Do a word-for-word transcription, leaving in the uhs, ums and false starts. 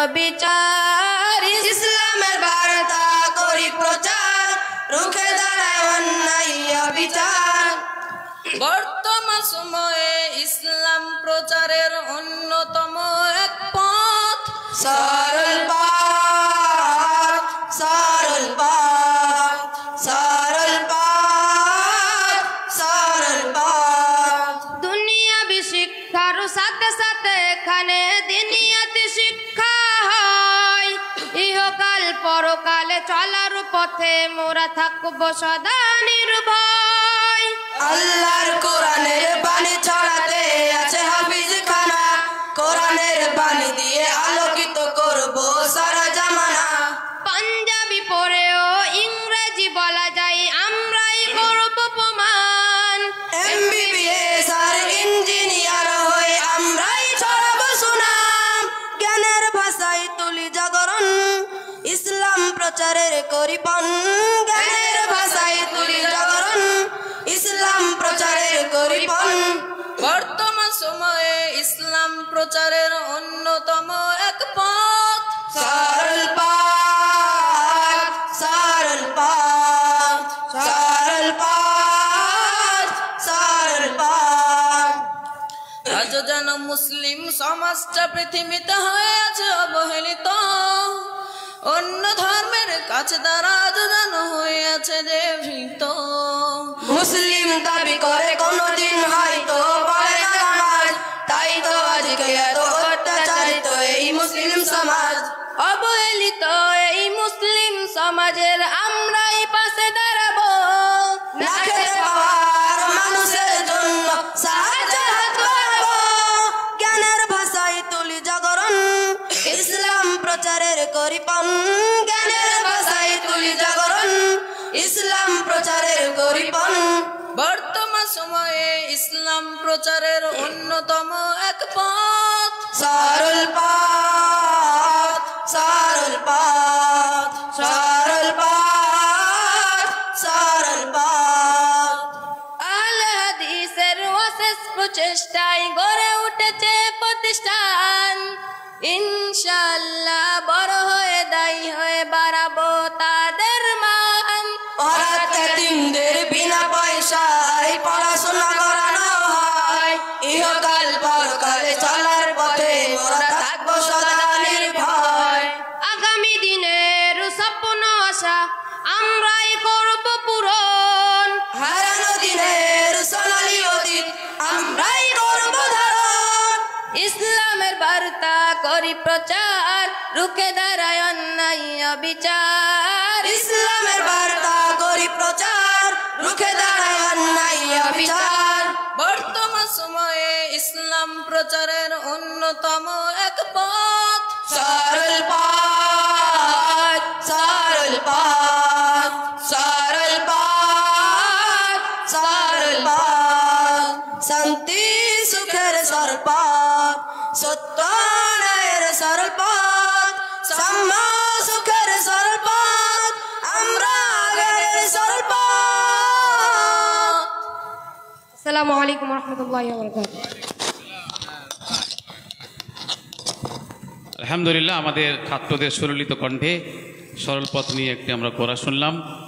বিচার ইসলামের বার্তা করি প্রচার রুখে দাঁড়ায় অন্যায় বিচার বর্তমান সময়ে ইসলাম প্রচারের অন্যতম এক পথ সরল পথ সরল পথ সরল পথ সরল পথ দুনিয়াবি শিক্ষার সাথে সাথে এখানে দিনিয়াতি শিক্ষা হয় ইহকাল পরকালে চলার পথে মোরা থাকবো সদা নির্ভয় আল্লাহর কোরআনের বাণী ছড়াতে আছে হাফিজ খানা কোরআনের বাণী দিয়ে আলোকিত করব সারা জামানা পাঞ্জাবি পড়েও ইংরেজি বলা যায় আমরাই করব প্রমাণ এমবিবিএস আর ইঞ্জিনিয়ার হয়ে আমরাই ছড়াবো সুনাম জ্ঞানের ভাষায় তুলি জাগরণ ইসলাম প্রচারের করি পণ জ্ঞানের ভাষায় তুলি জাগরণ ইসলাম প্রচারের করি পণ বর্তমান সময়ে ইসলাম প্রচারের অন্যতম এক পথ সরল পথ সরল পথ সরল পথ সরল পথ আজ যেন মুসলিম সমাজটা পৃথিবীতে হয়ে আছে অবহেলিত অন্য ধর্মের কাছে তারা যেন হয়ে আছে যে ভীত মুসলিম দাবি করে কোনদিন হয়তো পড়ে না নামাজ তাই তো আজকে এত অত্যাচারিত এই মুসলিম সমাজ অবহেলিত এই মুসলিম সমাজের আমরাই পাশে দাঁড়াবো না খেতে পাওয়ার মানুষের জন্য সাহায্যের হাত বাড়াবো জ্ঞানের ভাষায় তুলি জাগরণ ইসলাম প্রচারের করি পণ জ্ঞানের ভাষায় তুলি জাগরণ ইসলাম প্রচারের করি পণ বর্তমান সময়ে ইসলাম প্রচারের অন্যতম এক পথ সরল পথ সরল পথ সরল পথ সরল পথ আহলে হাদিসের অশেষ প্রচেষ্টায় গড়ে উঠেছে প্রতিষ্ঠান ইনশাআল্লাহ বড় হয়ে দায়ী হয়ে বাড়াবো তাদের মান ওরাতে তিনদের বিনা পয়সায় পড়াশোনা করানো হয় ইহকাল পরকালে চলার পথে ওরা থাকবো সদা নির্ভয় আগামী দিনের স্বপ্ন আশা আমরাই করব পূরণ হারানো দিনের সোনালী অতীত আমরাই করব ধারণ ইসলামের বার্তা করি প্রচার রুখে দাঁড়ায় অন্যায় বিচার ইসলামের বার্তা করি প্রচার রুখে দাঁড়ায় অন্যায় বিচার বর্তমান সময়ে ইসলাম প্রচারের অন্যতম এক পথ সরল পথ সরল পথ সরল পথ সরল পথ শান্তি সুখের সরল পথ সত্য ন্যায়ের সরল পথ সাম্য সুখের সরল পথ আমরা আগের সরল পথ আসসালামু আলাইকুম ওয়া রাহমাতুল্লাহি ওয়া বারাকাতুহু আলহামদুলিল্লাহ আমাদের ছাত্রদের সুললিত কণ্ঠে সরল পথ নিয়ে একটি আমরা কোরা শুনলাম।